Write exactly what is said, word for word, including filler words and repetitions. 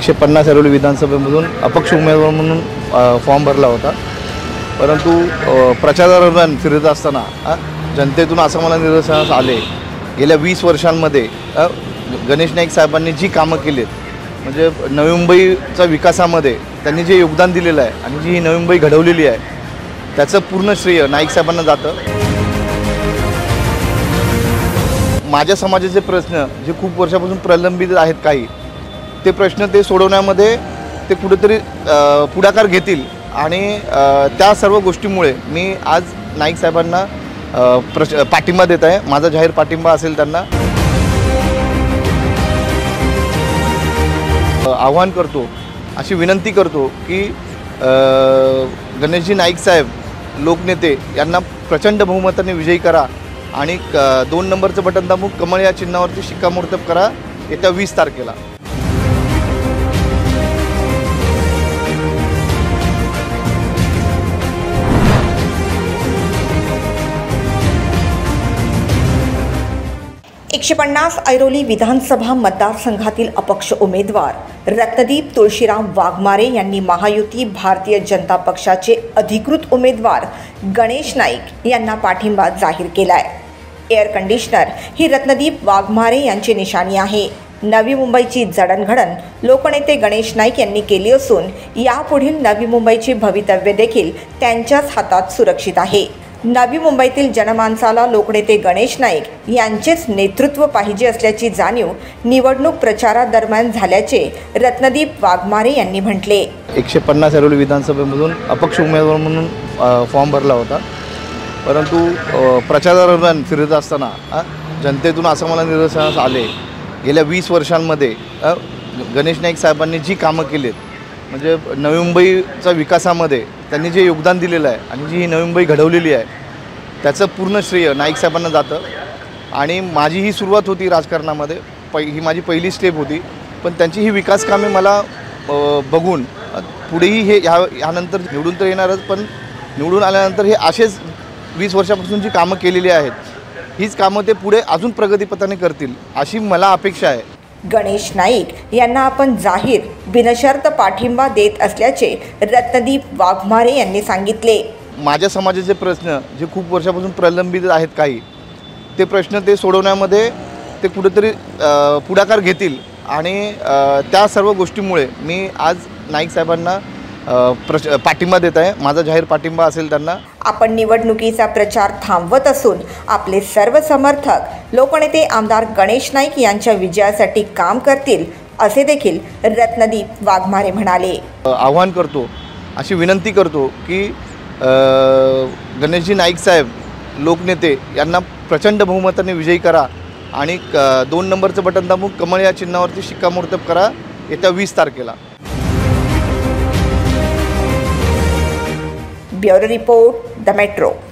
एकशे पन्नास ऐरोली विधानसभेमधून अपक्ष उमेदवार म्हणून फॉर्म भरला होता। परंतु प्रचारादरम्यान फिरत असताना जनतेतून असं मला निदर्शनास आले, गेल्या वीस वर्षांमध्ये गणेश नाईक साहेबांनी जी कामं केलीत, म्हणजे नवी मुंबईचा विकासामध्ये त्यांनी जे योगदान दिलेलं आहे आणि जी ही नवी मुंबई घडवलेली आहे त्याचं पूर्ण श्रेय नाईक साहेबांना जातं। माझ्या समाजाचे प्रश्न जे खूप वर्षापासून प्रलंबित आहेत, काही ते प्रश्न ते सोडवण्यामध्ये ते कुठेतरी पुढाकार घेतील आणि त्या सर्व गोष्टीमुळे मी आज नाईक साहेबांना प्रश पाठिंबा देत आहे। माझा जाहीर पाठिंबा असेल त्यांना। आवाहन करतो, अशी विनंती करतो की गणेशजी नाईक साहेब लोकनेते यांना प्रचंड बहुमताने विजयी करा आणि दोन नंबरचं बटन दाबून कमळ या चिन्हावरती शिक्कामोर्तब करा येत्या वीस तारखेला। एकशे पन्नास ऐरोली विधानसभा मतदारसंघातील अपक्ष उमेदवार रत्नदीप तुळशीराम वाघमारे यांनी महायुती भारतीय जनता पक्षाचे अधिकृत उमेदवार गणेश नाईक यांना पाठिंबा जाहीर केलाय। एअर कंडिशनर ही रत्नदीप वाघमारे यांची निशाणी आहे। नवी मुंबईची जडणघडण लोकनेते गणेश नाईक यांनी केली असून यापुढील नवी मुंबईचे भवितव्य देखील त्यांच्याच हातात सुरक्षित आहे। नवी मुंबईतील जनमानसाला लोकनेते गणेश नाईक यांचेच नेतृत्व पाहिजे असल्याची जाणीव निवडणूक प्रचारादरम्यान झाल्याचे रत्नदीप वाघमारे यांनी म्हटले। एकशे पन्नास ऐरोली विधानसभेमधून अपक्ष उमेदवार म्हणून फॉर्म भरला होता। परंतु प्रचारादरम्यान फिरत असताना जनतेतून असं मला निदर्शनास आले, गेल्या वीस वर्षांमध्ये गणेश नाईक साहेबांनी जी कामं केलीत, म्हणजे नवी मुंबईचा विकासामध्ये त्यांनी जे योगदान दिलेलं आहे आणि जी ही नवी मुंबई घडवलेली आहे त्याचं पूर्ण श्रेय नाईक साहेबांना जातं। आणि माझी ही सुरुवात होती राजकारणामध्ये, पै ही माझी पहिली स्टेप होती, पण त्यांची ही विकास कामे मला बघून पुढेही हे ह्या ह्यानंतर निवडून तर येणारच, पण निवडून आल्यानंतर हे असेच वीस वर्षापासून जी कामं केलेली आहेत हीच कामं ते पुढे अजून प्रगतीपथाने करतील अशी मला अपेक्षा आहे। गणेश नाईक यांना आपण जाहीर बिनशर्त पाठिंबा देत असल्याचे रत्नदीप वाघमारे यांनी सांगितले। माझ्या समाजाचे प्रश्न जे खूप वर्षापासून प्रलंबित आहेत, काही ते प्रश्न ते सोडवण्यामध्ये ते कुठेतरी पुढाकार घेतील आणि त्या सर्व गोष्टीमुळे मी आज नाईक साहेबांना प्रश पाठिंबा देत आहे। माझा जाहीर पाठिंबा असेल त्यांना। आपण निवडणुकीचा प्रचार थांबवत असून आपले सर्व समर्थक लोकनेते आमदार गणेश नाईक यांच्या विजयासाठी काम करतील असे देखील रत्नदीप वाघमारे म्हणाले। आवाहन करतो, अशी विनंती करतो की गणेशजी नाईक साहेब लोकनेते यांना प्रचंड बहुमताने विजयी करा आणि दोन नंबरचं बटन दाबून कमळ या चिन्हावरती शिक्कामोर्तब करा येत्या वीस तारखेला। Bureau report, the metro.